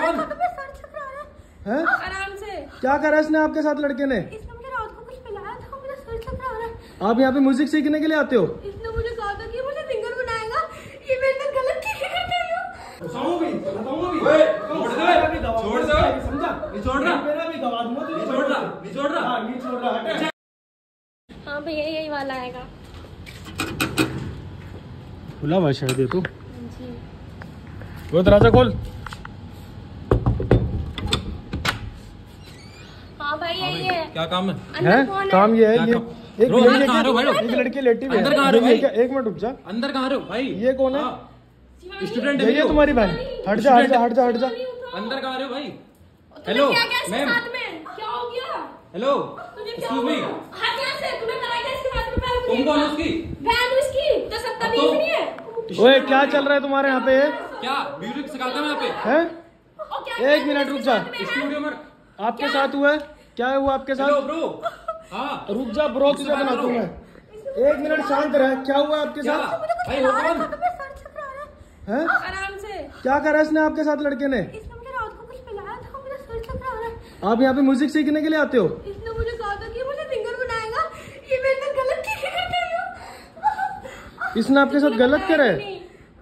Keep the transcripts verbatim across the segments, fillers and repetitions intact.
कौन? हैं? आराम से। क्या करा इसने आपके साथ लड़के ने? इसने मुझे रात को कुछ पिलाया था, मेरा सर चकरा रहा है। आप यहाँ पे म्यूजिक सीखने के लिए आते हो? इसने मुझे कहा था कि मुझे सिंगर बनाएगा, ये मेरे साथ गलत क्या कर रहे हो? बताऊंगी, बताऊंगी। ओए, छोड़ दे, छोड़ दे, समझा? नहीं छोड़ रहा, मेरा भी दबा दूंगा, नहीं छोड़ रहा, नहीं छोड़ रहा, हाँ नहीं छोड़ रहा, हट। हाँ भैया यही वाला आएगा। खुला हुआ शायद ये तो। वो दरवाजा खोल। हाँ भाई यही है। क्या काम है? है काम ये है, ये एक रो, अंदर कहाँ रहो भाई? एक लड़की लेटी हुई है। अंदर कहाँ रहो भाई? एक मिनट रुक जा। अंदर कहाँ रहो भाई? ये कौन है? स्टूडेंट ये तुम्हारी बहन? हट जा, हट जा, हट जा, हट जा। अंदर कहाँ रहो भाई? हेलो हेलो क्या क्या इसके मैम, साथ में क्या हो गया? हेलो तुझे क्या एक्सक्यूज मी, हुआ? हट यहाँ से, तूने कराया क्या इसके साथ में? पहले तुम मुझे कौन हो बता। उसकी? बहन हूँ इसकी, तो सत्ता अब बीस तो- नहीं है। ओए क्या चल रहा है तुम्हारे यहाँ पे? क्या म्यूजिक सिखाता है यहाँ पे? हैं? और क्या एक मिनट रुक जा। स्टूडियो में आपके साथ हुआ है? क्या है हुआ आपके हेलो साथ? ब्रो, हाँ रुक जा ब्रो, तुझे बनाता हूँ मैं। एक मिनट शांत रह। क्या हुआ आपके क्या साथ? भाई? हो कौन? हैं? आराम से। क्या करा इसने आपके साथ लड़के ने? इसने मुझे रात को कुछ पिलाया था, मेरा सर चकरा रहा है। आप यहाँ पे म्यूजिक सीखने के लिए आते हो? इसने मुझे कहा था कि मुझे सिंगर बनाएगा, ये मेरे साथ गलत क्या कर रहे हो? इसने आपके साथ गलत करा है?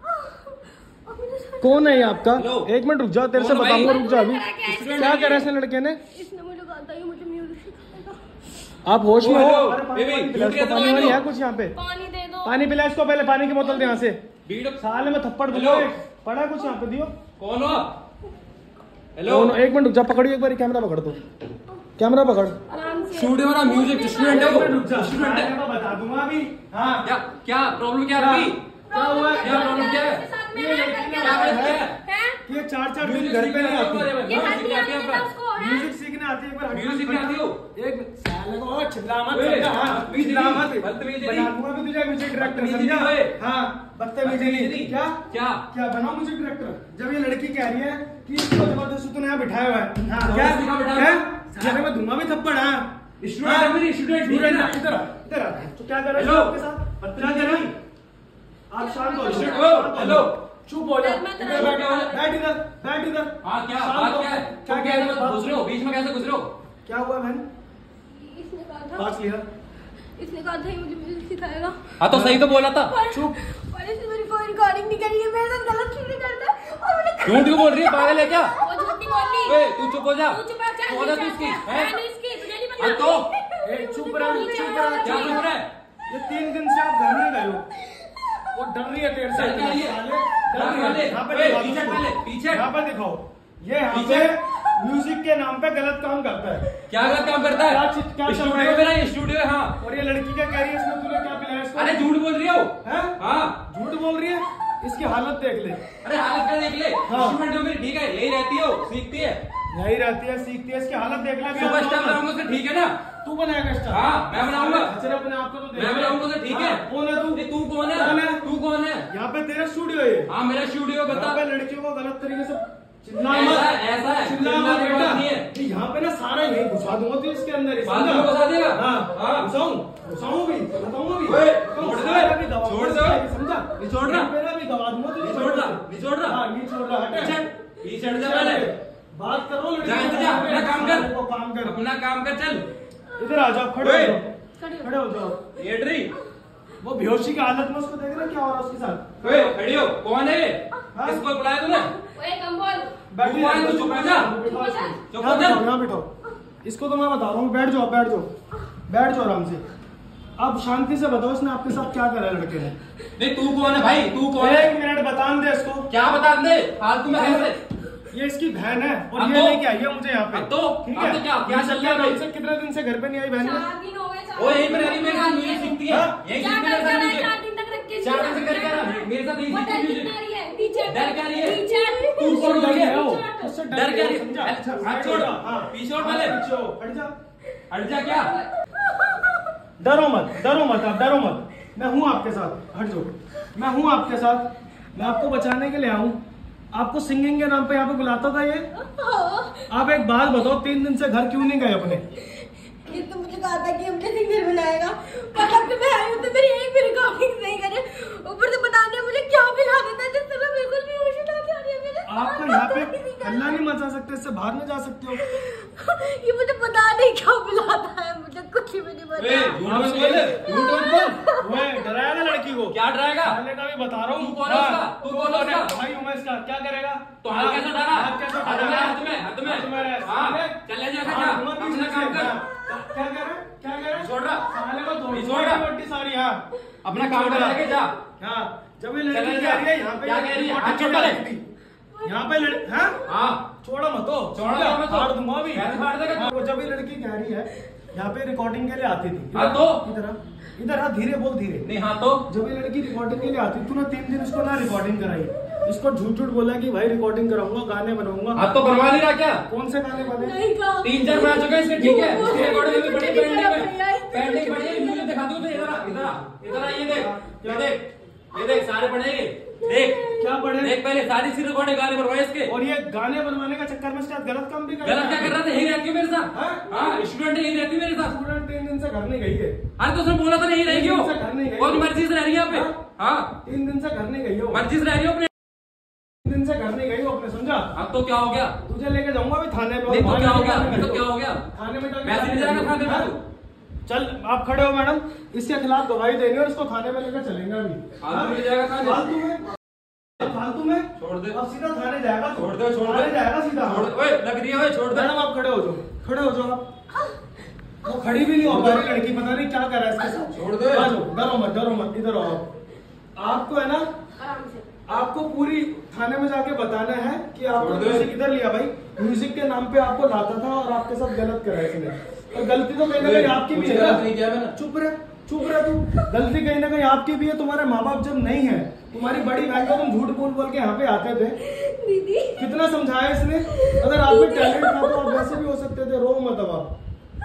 कौन है ये आपका? हेलो। एक मिनट रुक जा, तेरे से कौन भाई? बताऊंगा, रुक जा अभी। क्या क्या करा इसने लड़के ने? इसने मुझे कहा था कि मुझे म्यूजिक सिखाएगा। आप होश में हो? हेलो, अरे पानी बेबी, वानी पिला इसको, बेबी, पानी वानी है कुछ यहाँ पे? पानी दे दो। पानी पिला इसको, पहले पानी की बोतल दे यहाँ से। बीड़ साले में थप्पड़ दूंगा हेलो। एक। पड़ा है कुछ यहाँ पे? दियो। कौन हो आप? हेलो कौन? एक मिनट रुक जा, पकड़ियो एक बार, कैमरा पकड़ दो, कैमरा पकड़। आराम से। स्टूडियो में म्यूजिक स्टूडेंट है वो, स्टूडेंट है। मैं बता दूंगा अभी। हाँ क्या क्या प्रॉब्लम क्या है आपकी? क्या हुआ? क्या प्रॉब्लम क्या है? ये लड़की क्या क्या है? है? ये चार चार दिन म्यूजिक घर पे नहीं आती। ये हाथ म्यूजिक नहीं आती है आता आपका? उसको, हैं? म्यूजिक सीखने आती है एक बार। म्यूजिक में आती हो? एक साले को चिल्ला मत, ओए, समझा? हाँ, बदतमीजी चिल्ला नहीं, मत। बदतमीजी बना नहीं। दूंगा भी तुझे म्यूजिक डायरेक्टर, बदतमीजी समझा? नहीं, ओए। हाँ, बदतमीजी नहीं। क्या क्या क्या बनाओ म्यूजिक डायरेक्टर? जब ये लड़की कह रही है कि इसको जबरदस्ती तूने यहाँ बिठाया हुआ है। हाँ, क्या जबरदस्ती कहाँ बिठाया क्या? हुआ? साले में दूंगा भी थप्पड़। हाँ, स्टूडेंट है मेरी, स्टूडेंट स्टूडेंट है। इधर आ, इधर आ। तो क्या कर रहे हो हेलो। आपके साथ? बदतमीजी नहीं। आप शांत हो। स्टूडेंट हो? हेलो चुप हो जा। मत इधर बैठ रहो। बैठ इधर, बैठ इधर। हाँ क्या शांत बात हो। क्या है? क्या क्या कह क्या रहे हो? घुस रहे हो बीच में, कैसे घुस रहे हो? क्या हुआ बहन? इसने कहा था पास लिया। इसने कहा था ये मुझे म्यूजिक सिखाएगा। हाँ तो सही तो बोला था। पर पर इसने मेरी कोई रिकॉर्डिंग नहीं करी है, मेरे साथ गलत क्यों नहीं करता? और मैंने झूठ क्यों बोल रही है? पागल है क्या? वो झूठ नहीं बोली। ओए तू चुप हो जा। तू चुप रह, चल, कौन है तू चल, इसकी? चल, हैं? मैंने इसकी, तुझे नहीं हाँ पता। तो ए, चुप रह, चुप रह। क्या बोल रहा है? ये तीन दिन से आप घर नहीं गए हो। वो डर रही है तेरे से। डर क्या रही है? साले, डर रही डर है। यहाँ पे ओए, दिखाओ पीछे इसको। पहले, पीछे। यहाँ पे दिखाओ। ये यहाँ पीछे। पे म्यूजिक के नाम पे गलत काम करता है। क्या गलत काम करता क्या है? चीज- क्या चल रहा स्टूडियो है? मेरा, ये स्टूडियो है। हाँ और ये लड़की क्या कह रही है? इसमें तूने क्या पिलाया इसको? अरे झूठ बोल रही हो? हैं? हाँ झूठ बोल रही है? इसकी हालत देख ले। अरे हालत क्या देख ले। हाँ। स्टूडेंट हो मेरी, ठीक है, यही रहती हो, सीखती है। यही रहती है, सीखती है। इसकी हालत देख ले। सुबह स्टार बनाऊंगा उसे, ठीक है ना? तू बनाएगा स्टार? हाँ, मैं बनाऊंगा। अच्छा, अपने आप को तो देख मैं ले। बनाऊंगा उसे, ठीक है? हाँ, कौन है तू? ये तू कौन है? कौन है? तू कौन है? यहाँ पे तेरा स्टूडियो है। हाँ मेरा स्टूडियो, बता। यहाँ पे लड़कियों को गलत तरीके से चिल्ला ऐसा मत। है, ऐसा है। चिल्ला चिल्लाने मत की बेटा। बात नहीं है। ये यहाँ पे ना सारा यही घुसा दूंगा तू इसके अंदर ही, बात समझा? में घुसा देगा? हाँ हाँ। घुसाऊं घुसाऊं भी, बताऊंगा भी। ओए, तो छोड़ दे। सारा भी दबा छोड़ दूंगा, दे। समझा? नहीं छोड़ रहा। मेरा भी दबा दूंगा तुझे। नहीं छोड़ रहा, नहीं छोड़ रहा। हाँ, नहीं छोड़ रहा। हट। पीछे पीछे हट जा पहले। बात करो लड़की जा से। इधर जा, अपना काम कर। वो काम कर। अपना काम कर, चल। इधर आ जाओ, खड़े हो ओए। जाओ, खड़े हो जाओ। ये ड्री। वो बेहोशी की हालत में उसको देख रहे हो क्या हो रहा है उसके साथ? ओए खड़ी हो, कौन है ये? हाँ? किसको बुलाया तूने? ओए कम बोल। बैठी कौन है? रहो, तू चुप हो जा। बैठो, बैठो। चुप यहाँ हो जा। बिठाओ, यहाँ बिठाओ। इसको तो मैं बता रहा हूँ, बैठ जाओ, बैठ जाओ, बैठ जाओ आराम से। अब शांति से बताओ इसने आपके साथ क्या करा है लड़के ने? नहीं तू कौन है भाई? तू कौन है? एक मिनट बतान दे इसको। क्या बता दे? फालतू में कैसे? ये इसकी बहन है और अब ये तो- लेके आई है मुझे यहाँ पे। अब तो ठीक अब है? तो क्या क्या चल रहा है भाई? से कितने दिन से घर पे नहीं आई बहन? चार दिन हो गए। चार वो यही दिन पर हो रही गए, मेरे साथ म्यूजिक सीखती है। हाँ? यही क्या सीखती कर है रहा है? म्यूजिक। चार दिन तक रख के चार दिन से कर क्या रहा है? मेरे साथ यही वो सीखती डर है कितना म्यूजिक। रही है? टीचर डर क्या रही है? टीचर तू कौन डर है? गया हो? उससे डर क्या रही है? समझा? अच्छा, हाथ छोड़। हाँ। पीछे हट पहले। पीछे हो, हट जा। हट जा क्या? डरो मत, डरो मत, आप डरो मत। मैं हूँ आपके साथ, हट जाओ। मैं हूँ आपके साथ, मैं आपको बचाने के लिए आऊँ। आपको सिंगिंग के नाम पे यहाँ पे बुलाता था ये? आप एक बात बताओ, तीन दिन से घर क्यों नहीं गए अपने? ये तो मुझे कहा था कि हमने सिंगर बनाएगा, मतलब कि मैं आई हूँ तो मेरी एक भी रिकॉर्डिंग नहीं करे, ऊपर से बताने मुझे क्या मिला देता है जिससे मैं बिल्कुल भी होश उठा के आ रही है मेरे। आपको यहाँ पे अल्लाह नहीं मचा सकते, इससे बाहर में जा सकते हो। ये मुझे पता नहीं क्या मिलाता है, मुझे कुछ भी नहीं पता। डराएगा लड़की को? क्या डराएगा? खाने का भी बता रहा हूँ। तू कौन है उसका? तू कौन है उसका? भाई हूँ मैं इसका, क्या करेगा? तो हाथ कैसे उठाना? हाथ कैसे हाथ उठाना? में, हाथ में, हाथ में। हाथ में। हाँ, चल ले जा, हाँ, जा। तुम्हारा अपना बीच काम में कर। क्या कह रहे? क्या कह रहे? छोड़ रहा। साले को नहीं छोड़ छोड़ रहा। रहा सारी। हाँ, अपना काम कर लेके जा। हाँ, जब ये चल लड़की ले कह जा। रही है यहाँ पे, क्या कह रही है? हाथ छोड़ छोड़ ले। यहाँ पे लड़ हाँ हाँ, छोड़ा मत हो, छोड़ा मत हो। फाड़ दूंगा अभी। कैसे फाड़ देगा? हाँ, जब ये लड़की कह रही है यहाँ पे रिकॉर्डिंग के लिए आती थी। हाँ तो? इधर आ, इधर आ, धीरे बोल, धीरे। नहीं हाँ तो? जब ये लड़की रिकॉर्डिंग के लिए आती तू ना तीन दिन इसको ना रिकॉर्डिंग कराई, इसको झूठ झूठ बोला कि भाई रिकॉर्डिंग कराऊंगा, गाने बनाऊंगा। हाथ तो बनवा नहीं रहा क्या? कौन से गाने बने? नहीं कहा। तीन चार बना चुके हैं इसके, ठीक है? वो- इसके रिकॉर्डिंग में भी बड़ी पेंटिंग है। भैया, इसके पेंटिंग बड़ी है, मुझे दिखा दूँ तो इधर आ, इधर आ, इधर आ, ये देख, ये देख, ये देख, सारे पढ़ेंगे। देख क्या पढ़े? देख, पहले सारी सी रिकॉर्डिंग गाने बनवाए इसके। और ये गाने बनवाने का चक्कर में शायद गलत काम भी कर गलत क्या कर रहा था? यही रहती है मेरे साथ। हाँ? हाँ, स्टूडेंट यही रहती है मेरे साथ। स्टूडेंट तीन दिन से घर नहीं गई है। अरे तो उसने बोला था नहीं रहेगी वो, तीन दिन से घर नहीं गई। और मर्जी से रह रही है यहाँ पे। हाँ, तीन दिन से घर नहीं गई हो, मर्जी से रह रही हो अपने। तीन दिन से घर नहीं गई हो अपने, समझा? अब तो क्या हो गया? तुझे लेके जाऊंगा अभी थाने पे। नहीं तो वहाँ क्या हो जाके गया? गाने तो कर क्या दो। हो गया? थाने में जाके वैसे नहीं गाने जाएगा कर थाने दो। में हाँ? तू? चल आप खड़े हो मैडम, इसके खिलाफ गवाही देंगे और इसको थाने में लेकर चलेंगे अभी। फालतू में जाएगा थाने? फालतू में? फालतू में? छोड़ दे। अब सीधा थाने जाएगा तू। छोड़ दे, छोड़ दे। थाने जाएगा सीधा। छोड़ दे। ओए, लग रही है, ओए, छोड़ दे। मैडम आप खड़े हो जाओ, खड़े हो जाओ आप। वो खड़ी भी नहीं हो पा रही लड़की, पता नहीं क्या कर रहा है इसके साथ। छोड़ दे। आ जाओ, डरो मत, डरो मत, इधर आओ आप। आपको है ना, आराम से। आपको पूरी थाने में जाके बताना है कि आपको छोड़ दे। म्यूजिक किधर लिया भाई। म्यूजिक के नाम पे आपको लाता था और आपके साथ गलत करा इसने, और गलती तो कहीं ना कहीं आपकी भी कुछ है गलत नहीं किया ना। मैंने। चुप रहे, चुप रहे तू। गलती कहीं ना कहीं आपकी भी है। तुम्हारे माँ बाप जब नहीं है, तुम्हारी बड़ी बहन को तुम झूठ बोल बोल के यहाँ पे आते थे। दीदी कितना समझाया इसने? अगर आप में टैलेंट था तो आप वैसे भी हो सकते थे। रो मत अब आप,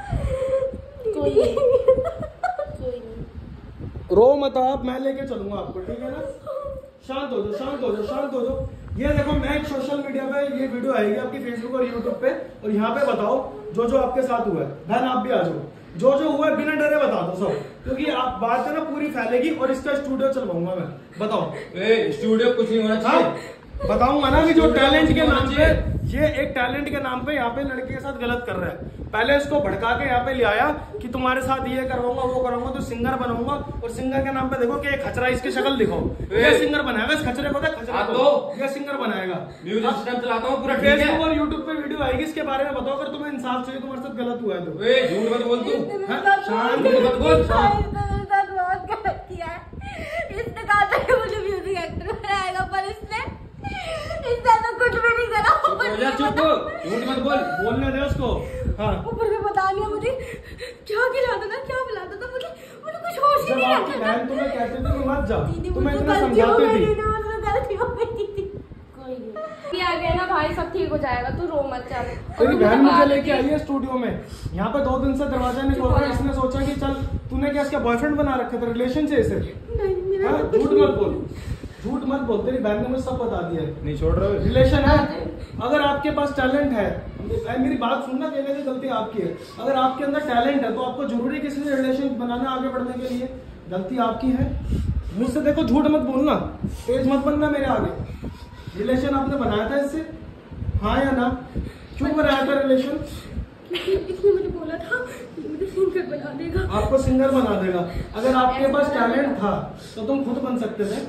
कोई नहीं, कोई नहीं। रो मत आप, मैं लेके चलूंगा आपको, ठीक है ना? शांत हो जाओ, शांत हो जाओ, शांत हो जाओ। ये देखो, मैं एक सोशल मीडिया पे ये वीडियो आएगी आपकी फेसबुक और यूट्यूब पे, और यहाँ पे बताओ जो जो आपके साथ हुआ है। बहन आप भी आ जाओ, जो जो हुआ है बिना डरे बता दो सब, क्योंकि आप बात है ना पूरी फैलेगी और इसका स्टूडियो चलवाऊंगा मैं। बताओ। ए, स्टूडियो कुछ नहीं होना चाहिए। हाँ? बताऊंगा ना कि जो टैलेंट के नाम पे, ये एक टैलेंट के नाम पे यहाँ पे लड़के के साथ गलत कर रहा है। पहले इसको भड़का के यहाँ पे ले आया कि तुम्हारे साथ ये करवाऊंगा, वो कराऊंगा, तो सिंगर बनाऊंगा, और सिंगर के नाम पे देखो कि एक खचरा, इसकी शक्ल दिखो, ये सिंगर बनाएगा। इस खचरे को देख, खचरे हाँ को, तो? ये सिंगर बनाएगा। म्यूजिक सिस्टम चलाता हूँ पूरा, ठीक फेसबुक है? और यूट्यूब पे वीडियो आएगी, इसके बारे में बताओ। अगर तुम्हें इंसाफ चाहिए, तुम्हारे साथ गलत हुआ है तो। ए, झूठ मत बोल तू। इसने मेरे हाँ? साथ शांत बहुत- मत बोल, शांत। इसने मेरे साथ बहुत गलत किया है। इसने कहा था कि मुझे म्यूजिक एक्टर बनाएगा, पर इसने इसने तो कुछ भी नहीं करा। चुप हो जा, चुप। झूठ मत बोल। बोलने दे उसको। हाँ, ऊपर से बता दिया मुझे क्या खिलाता था, क्या पिलाता था, मुझे मुझे कुछ होश ही जब नहीं आपकी रहता था। बहन तुम्हें कहते थे कि मत जा, दीदी तुम्हें मुझसे इतना गलती हो समझाते गई, थी। दीदी मुझसे गलती हो गई थी। कोई नहीं, आ गया ना भाई, सब ठीक हो जाएगा, तू रो मत चल। तेरी बहन मुझे लेके आई है स्टूडियो में, यहाँ पे दो दिन से दरवाजा नहीं खोल रहा है। इसने सोचा कि चल, तूने क्या इसका बॉयफ्रेंड बना रखे थे, रिलेशन से इसे? नहीं मेरा हाँ, तो झूठ कुछ मत बोल, झूठ मत बोल। तेरी बहन ने मुझे सब बता दिया है। नहीं छोड़ रहे। रिलेशन है। अगर आपके पास टैलेंट है, मेरी बात सुनना, कहने की गलती आपकी है। अगर आपके अंदर टैलेंट है तो आपको जरूरी किसी से रिलेशन बनाना, आगे बढ़ने के लिए? गलती आपकी है। मुझसे देखो, झूठ मत बोलना, तेज मत बनना मेरे आगे। रिलेशन आपने बनाया था इससे, हाँ या ना? क्यों बनाया था रिलेशन? इसने मुझे बोला था कि मुझे सिंगर बना देगा। आपको सिंगर बना देगा। अगर आपके पास टैलेंट था तो तुम खुद बन सकते थे,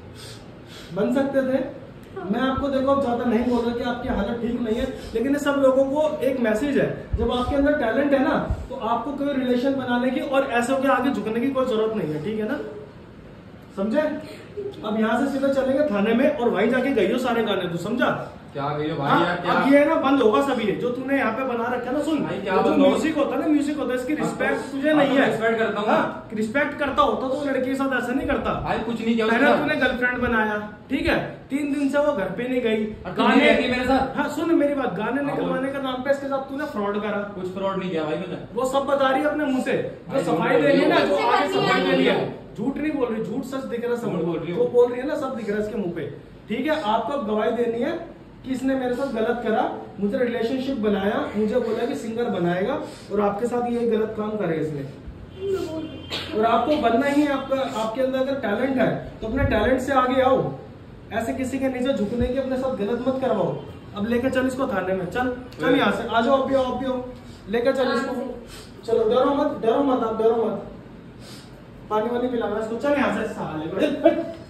बन सकते थे। मैं आपको देखो अब ज्यादा नहीं बोल रहा कि आपकी हालत ठीक नहीं है, लेकिन ये सब लोगों को एक मैसेज है, जब आपके अंदर टैलेंट है ना, तो आपको कोई रिलेशन बनाने की और ऐसों के आगे झुकने की कोई जरूरत नहीं है, ठीक है ना? समझे? अब यहाँ से सीधा चलेंगे थाने में, और वहीं जाके गई सारे गाने, तू समझा? क्या गई हो भाई हाँ, यार, क्या? अब ये ना बंद होगा सभी, जो तूने यहाँ पे बना रखा है ना। सुन भाई, क्या जो बंद होगा? म्यूजिक होता है ना, म्यूजिक होता है, इसकी रिस्पेक्ट तो- तुझे हाँ, नहीं तो है। respect करता हूँ। हाँ, रिस्पेक्ट करता होता तो लड़की के साथ ऐसा नहीं करता। भाई कुछ नहीं किया पहले उसका। तूने गर्लफ्रेंड बनाया, ठीक है, तीन दिन से वो घर पे नहीं गई, और तू नहीं रहती मेरे साथ? हाँ सुन मेरी बात, गाने हाँ, निकलवाने का नाम पे इसके साथ तूने फ्रॉड करा। कुछ फ्रॉड नहीं किया भाई मैंने। वो सब बता रही है अपने मुंह से, जो भाई, सफाई झूठ दे रही है ना, बोल जो रही आगे है। सफाई दे रही है, झूठ झूठ नहीं बोल रही, झूठ सच दिख रहा है सब झूठ बोल रही जो हूँ। बोल रही है ना, सब दिख रहा है इसके मुंह पे। ठीक है, आपको अब गवाही देनी है, कि इसने मेरे साथ गलत करा, मुझे रिलेशनशिप बनाया, मुझे बोला कि सिंगर बनाएगा और आपके साथ ये गलत काम करे इसने। और आपको बनना ही है, आपका आपके अंदर अगर टैलेंट है तो अपने टैलेंट से आगे आओ, ऐसे किसी के नीचे झुकने की अपने साथ गलत मत करवाओ। अब लेकर चल इसको थाने में, चल चल यहाँ से आ जाओ, आप भी आओ, आप भी आओ, लेकर चल इसको, चलो डरो मत, डरो मत, आप डरो मत, पानी वानी पिलाना इसको, चल यहाँ से साले।